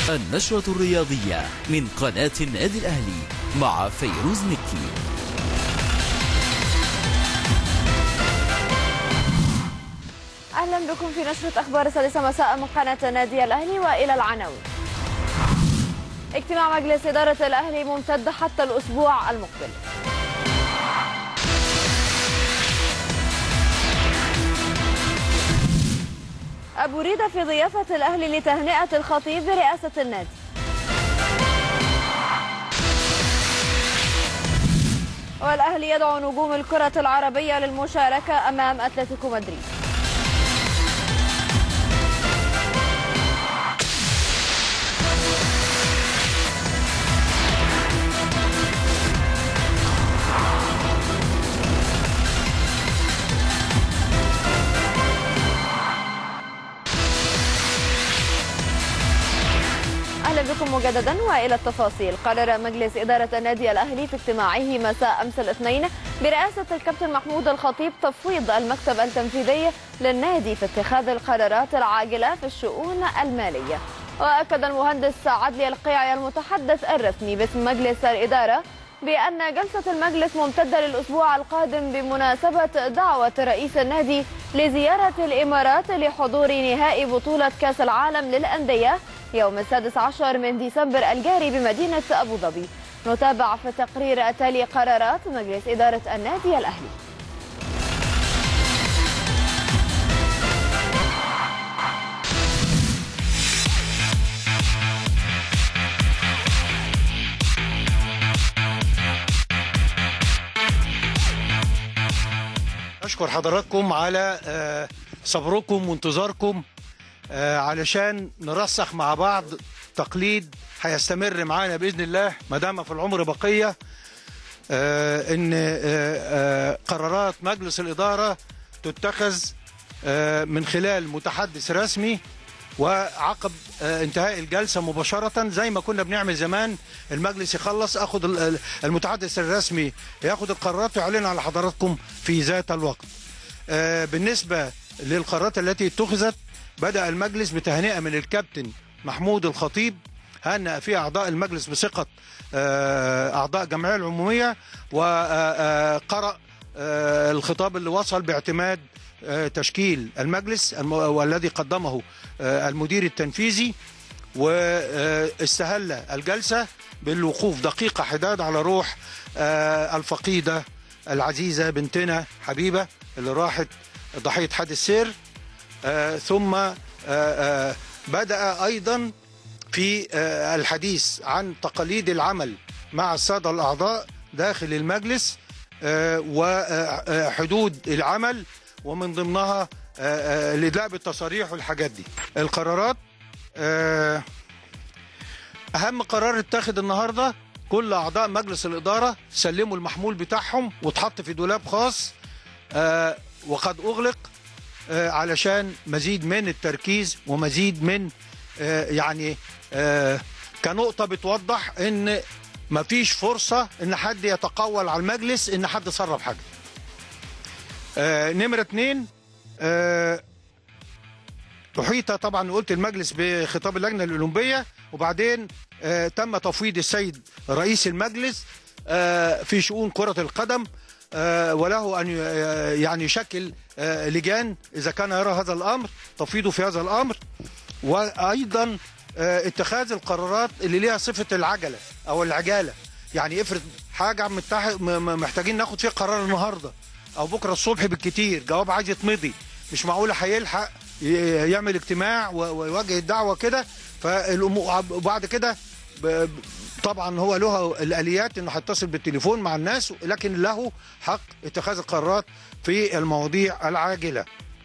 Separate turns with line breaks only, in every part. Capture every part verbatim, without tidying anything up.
النشرة الرياضية من قناة النادي الأهلي مع فيروز مكي.
أهلا بكم في نشرة أخبار السادسة مساء من قناة النادي الأهلي، وإلى العناوين. اجتماع مجلس إدارة الأهلي ممتد حتى الأسبوع المقبل. أبو ريدة في ضيافة الأهلي لتهنئة الخطيب برئاسة النادي. والأهلي يدعو نجوم الكرة العربية للمشاركة أمام أتلتيكو مدريد. أهلا بكم مجددا وإلى التفاصيل. قرر مجلس إدارة النادي الأهلي في اجتماعه مساء أمس الاثنين برئاسة الكابتن محمود الخطيب تفويض المكتب التنفيذي للنادي في اتخاذ القرارات العاجلة في الشؤون المالية. وأكد المهندس عدلي القيعي المتحدث الرسمي باسم مجلس الإدارة بأن جلسة المجلس ممتدة للأسبوع القادم بمناسبة دعوة رئيس النادي لزيارة الإمارات لحضور نهائي بطولة كأس العالم للأندية يوم السادس عشر من ديسمبر الجاري بمدينة أبو ظبي. نتابع في تقرير أتالي قرارات مجلس إدارة النادي الأهلي.
أشكر حضراتكم على صبركم وانتظاركم علشان نرسخ مع بعض تقليد هيستمر معانا بإذن الله ما دام في العمر بقية، إن قرارات مجلس الإدارة تتخذ من خلال متحدث رسمي، وعقب انتهاء الجلسة مباشرة زي ما كنا بنعمل زمان. المجلس يخلص اخد المتحدث الرسمي ياخد القرارات ويعلن على حضراتكم في ذات الوقت. بالنسبة للقرارات التي اتخذت، بدأ المجلس بتهنئة من الكابتن محمود الخطيب، هنأ فيها أعضاء المجلس بثقة أعضاء الجمعية العمومية، وقرأ الخطاب اللي وصل باعتماد تشكيل المجلس والذي قدمه المدير التنفيذي، واستهل الجلسة بالوقوف دقيقة حداد على روح الفقيدة العزيزة بنتنا حبيبة اللي راحت ضحية حادث سير. ثم بدأ أيضا في الحديث عن تقاليد العمل مع السادة الأعضاء داخل المجلس وحدود العمل، ومن ضمنها الإدلاء بالتصاريح والحاجات دي. القرارات، أهم قرار اتخذ النهاردة، كل أعضاء مجلس الإدارة سلموا المحمول بتاعهم واتحط في دولاب خاص وقد أغلق علشان مزيد من التركيز ومزيد من يعني كنقطة بتوضح إن مفيش فرصة إن حد يتقول على المجلس إن حد صرف حاجة. نمرة اتنين، أحيط طبعا قلت المجلس بخطاب اللجنة الأولمبية، وبعدين تم تفويض السيد رئيس المجلس في شؤون كرة القدم، وله أن يعني يشكل لجان إذا كان يرى هذا الأمر، تفويضه في هذا الأمر، وأيضا اتخاذ القرارات اللي ليها صفة العجلة أو العجالة. يعني افرض حاجة محتاجين ناخد فيها قرار النهاردة أو بكرة الصبح بالكتير، جواب عايز يتمضي، مش معقولة هيلحق يعمل اجتماع ويواجه الدعوة كده. وبعد كده طبعا هو له الآليات انه هيتصل بالتليفون مع الناس، لكن له حق اتخاذ القرارات في المواضيع العاجلة.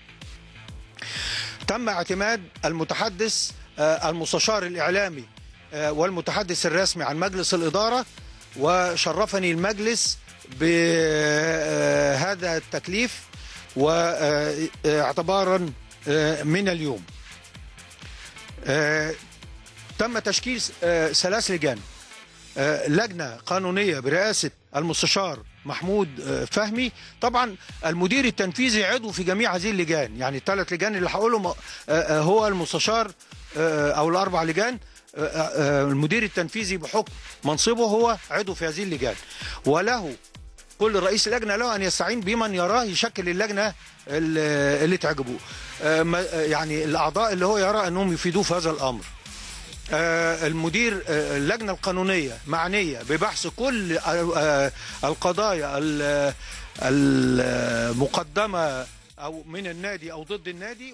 تم اعتماد المتحدث المستشار الإعلامي والمتحدث الرسمي عن مجلس الإدارة، وشرفني المجلس بهذا التكليف واعتبارا من اليوم. تم تشكيل ثلاث لجان، لجنة قانونية برئاسة المستشار محمود فهمي، طبعا المدير التنفيذي عضو في جميع هذه اللجان، يعني الثلاث لجان اللي هقولهم هو المستشار او الاربع لجان المدير التنفيذي بحكم منصبه هو عضو في هذه اللجان، وله كل رئيس لجنة له أن يستعين بمن يراه يشكل اللجنة اللي تعجبه، يعني الأعضاء اللي هو يرى أنهم يفيدوه في هذا الأمر. المدير اللجنة القانونية معنية ببحث كل القضايا المقدمة أو من النادي أو ضد النادي.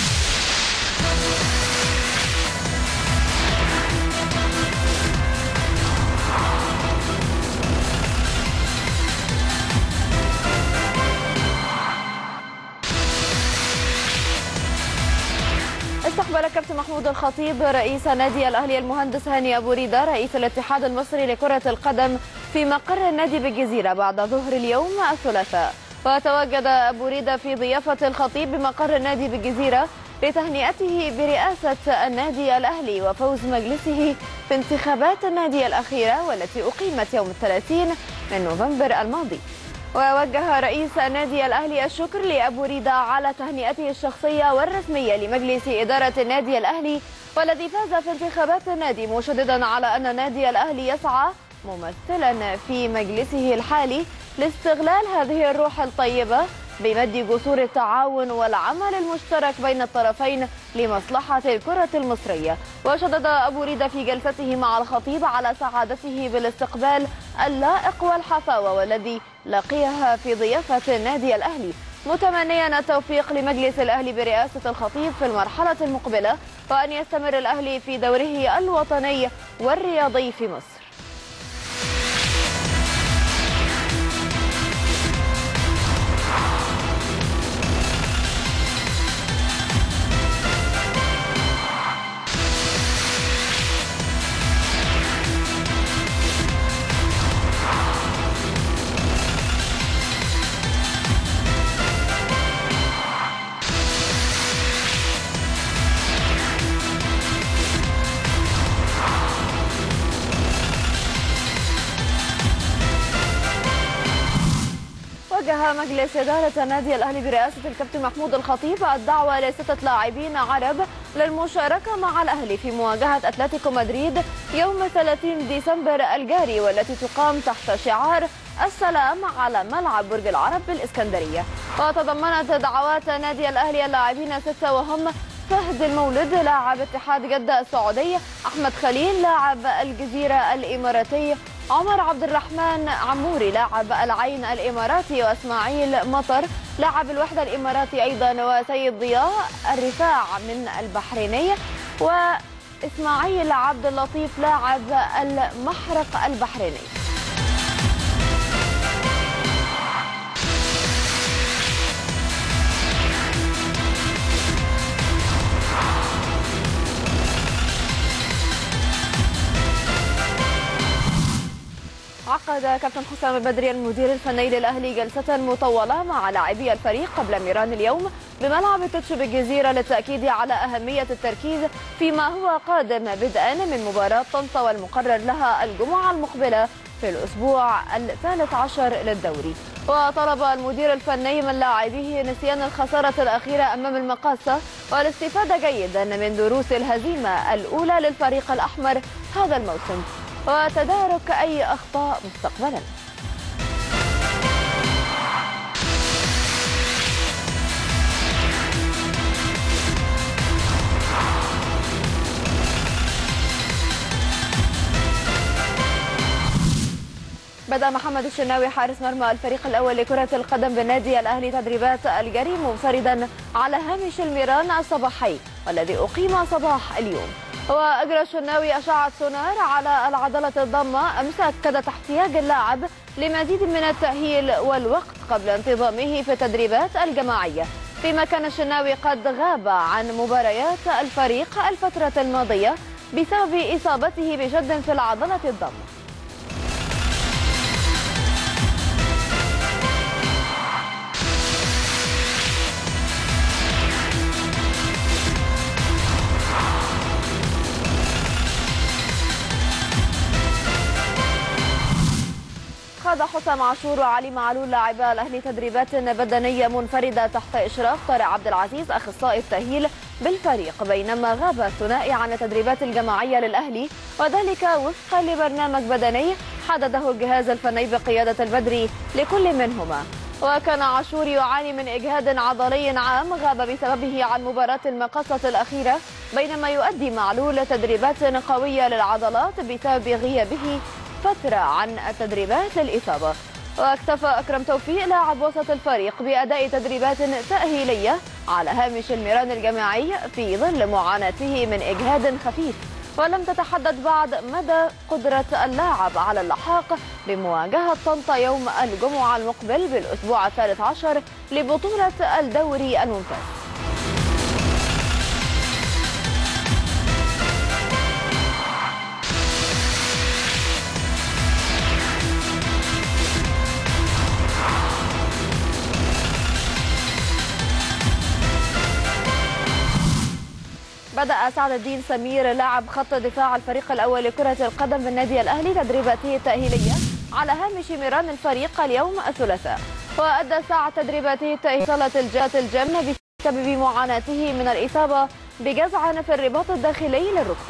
استقبل كابتن محمود الخطيب رئيس نادي الأهلي المهندس هاني أبو ريدة رئيس الاتحاد المصري لكرة القدم في مقر النادي بالجزيرة بعد ظهر اليوم الثلاثاء. وتواجد أبو ريدة في ضيافة الخطيب بمقر النادي بالجزيرة لتهنئته برئاسة النادي الأهلي وفوز مجلسه في انتخابات النادي الأخيرة والتي أقيمت يوم الثلاثين من نوفمبر الماضي. ووجه رئيس النادي الأهلي الشكر لأبو ريدة على تهنئته الشخصية والرسمية لمجلس إدارة النادي الأهلي والذي فاز في انتخابات النادي، مشددا على أن النادي الأهلي يسعى ممثلا في مجلسه الحالي لاستغلال هذه الروح الطيبة بمد جسور التعاون والعمل المشترك بين الطرفين لمصلحة الكرة المصرية. وشدد أبو ريدة في جلسته مع الخطيب على سعادته بالاستقبال اللائق والحفاوة والذي لقيها في ضيافة النادي الأهلي، متمنيا التوفيق لمجلس الأهلي برئاسة الخطيب في المرحلة المقبلة وأن يستمر الأهلي في دوره الوطني والرياضي في مصر. وجه مجلس إدارة النادي الأهلي برئاسة الكابتن محمود الخطيب الدعوة لستة لاعبين عرب للمشاركة مع الأهلي في مواجهة أتلتيكو مدريد يوم ثلاثين ديسمبر الجاري والتي تقام تحت شعار السلام على ملعب برج العرب بالإسكندرية. وتضمنت دعوات نادي الأهلي اللاعبين ستة وهم فهد المولد لاعب اتحاد جدة السعودي، أحمد خليل لاعب الجزيرة الإماراتي، عمر عبد الرحمن عموري لاعب العين الإماراتي، وإسماعيل مطر لاعب الوحدة الإماراتي أيضا، وسيد ضياء الرفاع من البحرينية، وإسماعيل عبد اللطيف لاعب المحرق البحريني. عقد كابتن حسام البدري المدير الفني للأهلي جلسة مطولة مع لاعبي الفريق قبل ميران اليوم بملعب التتش بالجزيرة للتأكيد على أهمية التركيز فيما هو قادم بدءا من مباراة طنطا والمقرر لها الجمعة المقبلة في الأسبوع الثالث عشر للدوري. وطلب المدير الفني من لاعبيه نسيان الخسارة الأخيرة أمام المقاصة والاستفادة جيدا من دروس الهزيمة الأولى للفريق الأحمر هذا الموسم وتدارك أي أخطاء مستقبلا. بدأ محمد الشناوي حارس مرمى الفريق الأول لكرة القدم بالنادي الأهلي تدريبات الجري منفردا على هامش الميران الصباحي والذي أقيم صباح اليوم. وأجرى الشناوي أشعة سونار على العضلة الضامة أمس، أكدت احتياج اللاعب لمزيد من التأهيل والوقت قبل انتظامه في التدريبات الجماعية، فيما كان الشناوي قد غاب عن مباريات الفريق الفترة الماضية بسبب إصابته بشد في العضلة الضامة. خاض خاض حسام عاشور وعلي معلول لاعبا الاهلي تدريبات بدنيه منفرده تحت اشراف طارق عبد العزيز اخصائي التاهيل بالفريق، بينما غاب الثنائي عن التدريبات الجماعيه للاهلي، وذلك وفقا لبرنامج بدني حدده الجهاز الفني بقياده البدري لكل منهما. وكان عاشور يعاني من إجهاد عضلي عام غاب بسببه عن مباراة المقصة الأخيرة، بينما يؤدي معلول تدريبات قوية للعضلات بسبب غيابه فترة عن التدريبات للإصابة. واكتفى أكرم توفيق لاعب وسط الفريق بأداء تدريبات تأهيلية على هامش الميران الجماعي في ظل معاناته من إجهاد خفيف، ولم تتحدد بعد مدى قدرة اللاعب على اللحاق بمواجهة طنطا يوم الجمعة المقبل بالأسبوع الثالث عشر لبطولة الدوري الممتاز. بدأ سعد الدين سمير لاعب خط دفاع الفريق الأول لكرة القدم بالنادي الأهلي تدريباته التأهيلية على هامش ميران الفريق اليوم الثلاثاء. وأدى سعد تدريباته التأهيلية الجات الجنة بسبب معاناته من الإصابة بجزع في الرباط الداخلي للركبة.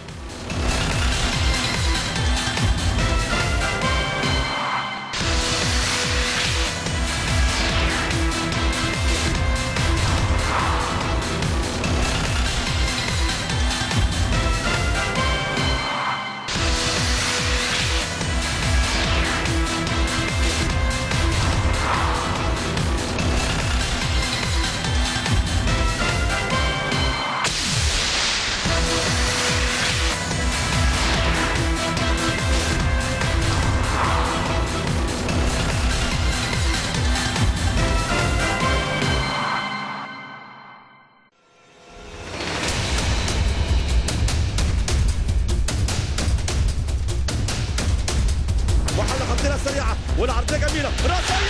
سريعة والعرضية جميلة راسية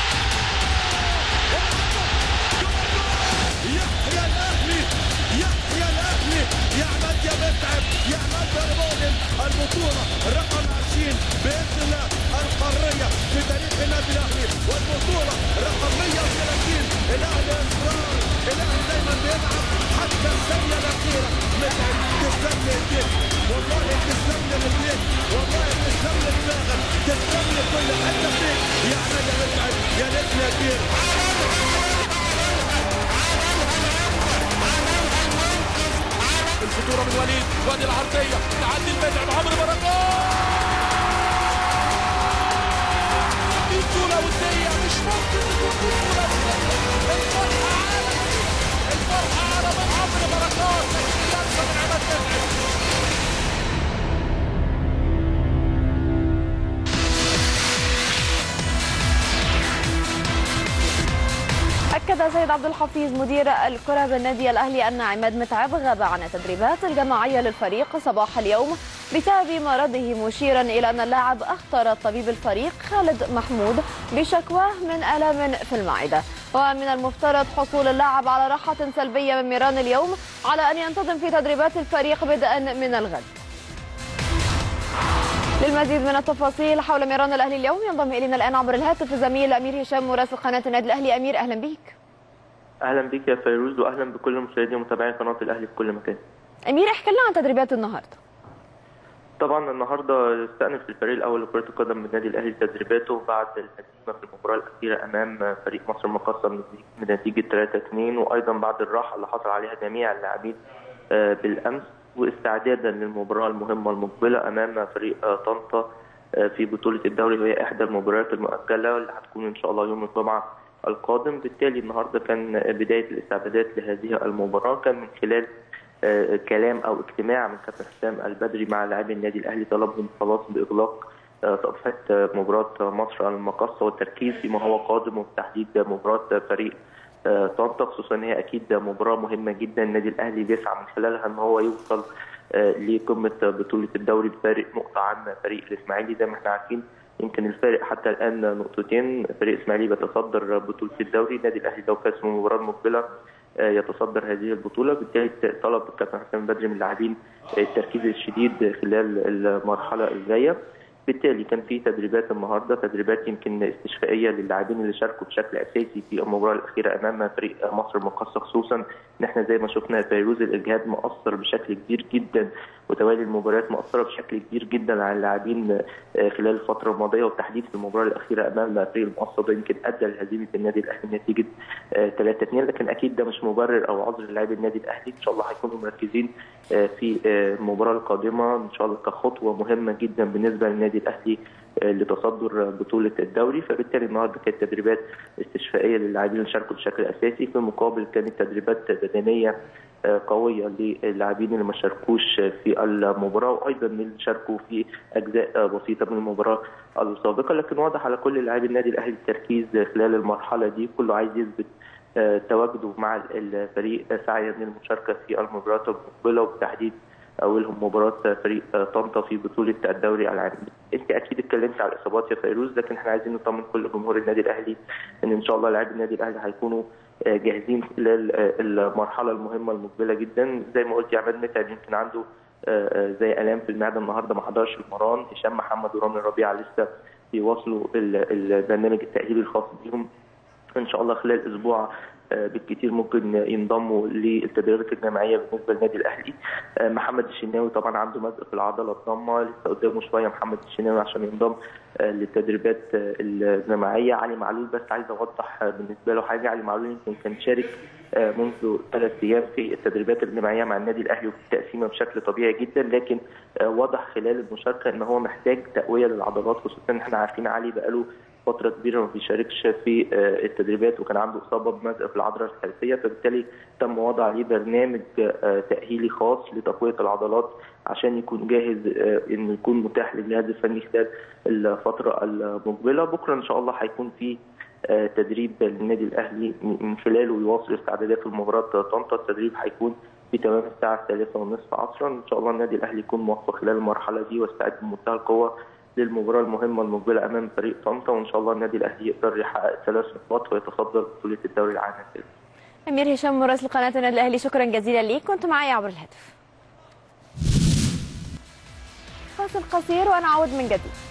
يحيى الأهلي يحيى الأهلي يا عماد يا متعب يا عماد يا راجل البطولة رقم عشرين بإذن الله القارية في تاريخ النادي الأهلي والبطولة رقم مئة وثلاثين. الأهلي إصرار الأهلي دايما بيلعب حتى الثانية الأخيرة. متعب تسلم لي ايديك والله تسلم لي رجليك والله تسلم لي دماغك تسلم لي كل حتة فيك يا عماد يا متعب يا نجم يا كبير.
الخطورة من وليد وادي العرضية تعدي المتعب عمرو بركات دي بطولة ودية مش ممكن تكون بطولة. الفرحة عالمية الفرحة على من عمرو بركات يرسى من عماد متعب.
أكد سيد عبد الحفيظ مدير الكرة بالنادي الأهلي أن عماد متعب غاب عن التدريبات الجماعية للفريق صباح اليوم بسبب مرضه، مشيرا إلى أن اللاعب أخطر طبيب الفريق خالد محمود بشكواه من آلام في المعدة، ومن المفترض حصول اللاعب على راحة سلبية من ميران اليوم على أن ينتظم في تدريبات الفريق بدءا من الغد. للمزيد من التفاصيل حول ميران الأهلي اليوم ينضم إلينا الآن عبر الهاتف الزميل أمير هشام مراسل قناة النادي الأهلي. أمير أهلا بيك.
أهلا بيك يا فيروز وأهلا بكل مشاهدي ومتابعي قناة الأهلي في كل مكان.
أمير احكي لنا عن تدريبات النهارده.
طبعا النهارده استأنف الفريق الأول لكرة القدم بالنادي الأهلي تدريباته بعد الهزيمة في المباراة الأخيرة أمام فريق مصر المقاصة بنتيجة ثلاثة اثنين، وأيضا بعد الراحة اللي حصل عليها جميع اللاعبين بالأمس، واستعدادا للمباراة المهمة المقبلة أمام فريق طنطا في بطولة الدوري، وهي إحدى المباريات المؤجلة اللي هتكون إن شاء الله يوم الجمعة القادم. بالتالي النهارده كان بداية الاستعدادات لهذه المباراة، كان من خلال كلام أو اجتماع من كابتن حسام البدري مع لاعبي النادي الأهلي طلبهم خلاص بإغلاق صفحة مباراة مصر المقاصة والتركيز فيما هو قادم، وبتحديد مباراة فريق طنطا، خصوصا ان هي اكيد مباراه مهمه جدا. النادي الاهلي بيسعى من خلالها ان هو يوصل لقمه بطوله الدوري بفارق نقطه عن فريق الاسماعيلي. زي ما احنا عارفين يمكن الفارق حتى الان نقطتين، فريق الاسماعيلي بيتصدر بطوله الدوري، النادي الاهلي لو فاز في المباراه المقبله يتصدر هذه البطوله. بالتالي طلب الكابتن حسام بدري من اللاعبين التركيز الشديد خلال المرحله الجايه. بالتالي كان في تدريبات النهارده، تدريبات يمكن استشفائيه للاعبين اللي شاركوا بشكل اساسي في المباراه الاخيره امام فريق مصر المقاصه، خصوصا ان احنا زي ما شفنا فيروز الاجهاد مؤثر بشكل كبير جدا، وتوالي المباريات مؤثره بشكل كبير جدا على اللاعبين خلال الفتره الماضيه، وبالتحديد في المباراه الاخيره امام فريق المقاصه ده يمكن ادى لهزيمه النادي الاهلي نتيجه ثلاثة اثنين، لكن اكيد ده مش مبرر او عذر لاعبي النادي الاهلي. ان شاء الله هيكونوا مركزين في المباراه القادمه ان شاء الله كخطوه مهمه جدا بالنسبه للنادي الاهلي لتصدر بطوله الدوري. فبالتالي النهارده كانت تدريبات استشفائيه للاعبين اللي شاركوا بشكل اساسي، في المقابل كانت تدريبات بدنيه قويه للاعبين اللي ما شاركوش في المباراه، وايضا اللي شاركوا في اجزاء بسيطه من المباراه السابقه. لكن واضح على كل لاعبي النادي الاهلي التركيز خلال المرحله دي، كله عايز يثبت تواجده مع الفريق سعيا للمشاركه في المباريات المقبله، وبالتحديد اولهم مباراه فريق طنطا في بطوله الدوري العام. انت اكيد اتكلمت على الاصابات يا فيروز، لكن احنا عايزين نطمن كل جمهور النادي الاهلي ان ان شاء الله لاعبي النادي الاهلي هيكونوا جاهزين خلال المرحله المهمه المقبله جدا. زي ما قلت يا عماد متعب يمكن عنده زي الام في المعده النهارده ما حضرش المران، هشام محمد ورامي ربيعه لسه بيواصلوا البرنامج التاهيلي الخاص بيهم. ان شاء الله خلال اسبوع بالكثير ممكن ينضموا للتدريبات الجماعيه بالنسبه للنادي الاهلي. محمد الشناوي طبعا عنده مزق في العضله الضامه، لسه قدامه شويه محمد الشناوي عشان ينضم للتدريبات الجماعيه. علي معلول بس عايز اوضح بالنسبه له حاجه، علي معلول يمكن كان شارك منذ ثلاث ايام في التدريبات الجماعيه مع النادي الاهلي وفي التقسيمه بشكل طبيعي جدا، لكن واضح خلال المشاركه ان هو محتاج تقويه للعضلات، خصوصا ان احنا عارفين علي بقاله فتره كبيره ما بيشاركش في التدريبات وكان عنده اصابه بمزق في العضله الخلفيه، فبالتالي تم وضع عليه برنامج تاهيلي خاص لتقويه العضلات عشان يكون جاهز انه يكون متاح للجهاز الفني خلال الفتره المقبله. بكره ان شاء الله هيكون في تدريب للنادي الاهلي من خلاله يواصل استعدادات المباراه طنطا. التدريب هيكون في تمام الساعه الثالثة والنصف عصرا. ان شاء الله النادي الاهلي يكون موفق خلال المرحله دي واستعد بمنتهى القوه للمباراه المهمه المقبله امام فريق طنطا، وان شاء الله النادي الاهلي يقدر يحقق ثلاث نقاط ويتصدر بطوله الدوري العام.
امير هشام مراسل قناه النادي الاهلي، شكرا جزيلا ليك، كنت معي عبر الهاتف. فاصل قصير ونعود من جديد.